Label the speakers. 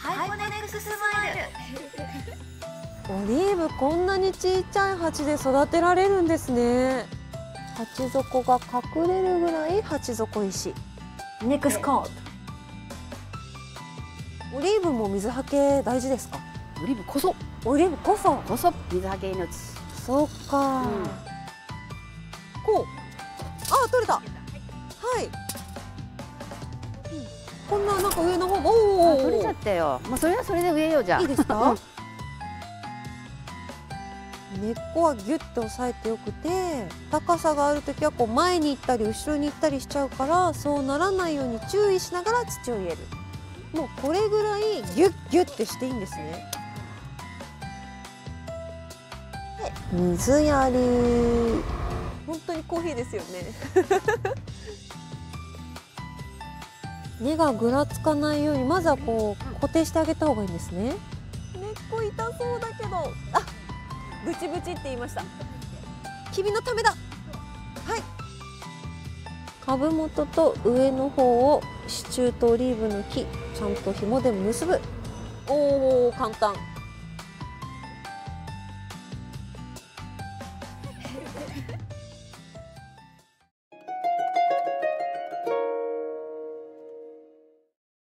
Speaker 1: ハイポネックススマイル。
Speaker 2: オリーブこんなにちっちゃい鉢で育てられるんですね。鉢底が隠れるぐらい鉢底石。
Speaker 1: ネックスコート。
Speaker 2: オリーブも水はけ大事ですか？
Speaker 3: オリーブこそ
Speaker 2: オリーブこそ。
Speaker 3: 水はけ命。
Speaker 2: そうか、こう、あ、取れた。はい、こんななんか上の方も、おお、
Speaker 3: 取れちゃったよ。まあそれはそれで植えようじゃん。
Speaker 2: いいですか？根っこはギュッと押さえてよくて、高さがあるときはこう前に行ったり後ろに行ったりしちゃうから、そうならないように注意しながら土を入れる。もうこれぐらいギュッギュッてしていいんですね。で、水やり。本当にコーヒーですよね。根がぐらつかないようにまずはこう固定してあげた方がいいんですね。根っこ痛そうだけど、あ、ブチブチって言いました。君のためだ。はい。株元と上の方を支柱とオリーブの木、ちゃんと紐で結ぶ。おお、簡単。